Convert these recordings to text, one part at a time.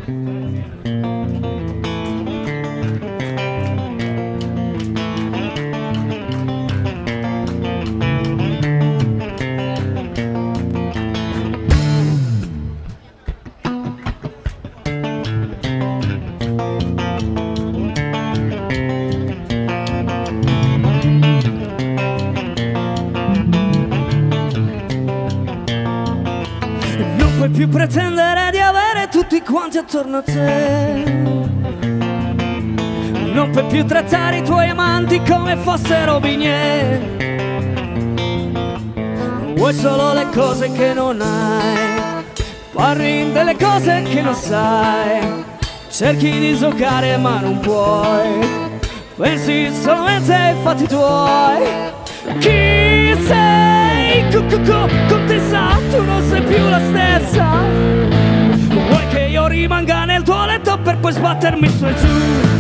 Non puoi più pretendere di avere tutti quanti attorno a te. Non puoi più trattare i tuoi amanti come fossero bignè. Vuoi solo le cose che non hai, parli delle cose che non sai, cerchi di giocare ma non puoi, pensi solamente ai fatti tuoi. Chi sei? Contessa, tu non sei più la stessa. Vuoi che io rimanga nel tuo letto per poi sbattermi su e giù?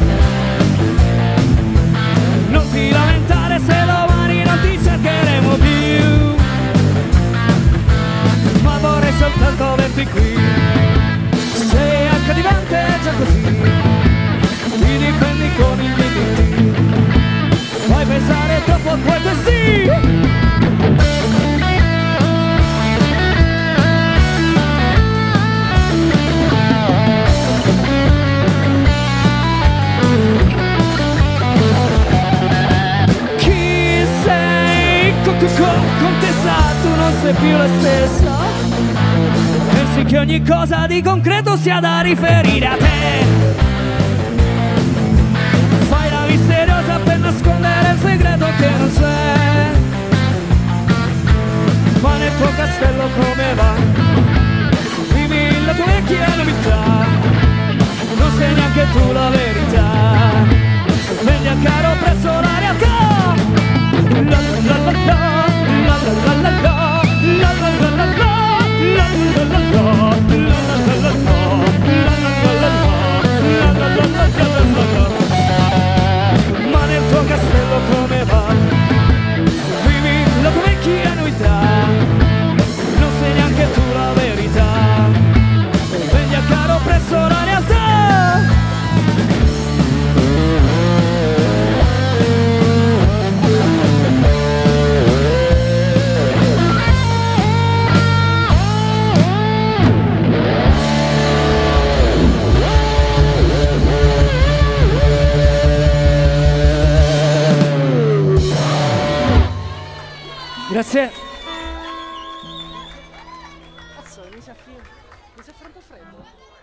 Non ti lamentare se domani non ti cercheremo più, ma vorrei soltanto averti qui. Sei accadimante già così, ti difendi con i miei denti, fai pensare troppo a quello sì. Chi sei? Contessa, tu non sei più la stessa. Pensi che ogni cosa di concreto sia da riferire a te. Fai la misteriosa per nascondere il segreto che non c'è. Ma nel tuo castello come va? Vivi la tua vecchia novità, non sai neanche tu la verità. Vendi a caro prezzo la realtà. La la la la la la la la la la la la la. Ma nel tuo castello come va? Vivi la tua vecchia novità, non sai neanche tu la verità. Vendi a caro prezzo la realtà. Grazie. Cazzo, mi si è fatto freddo.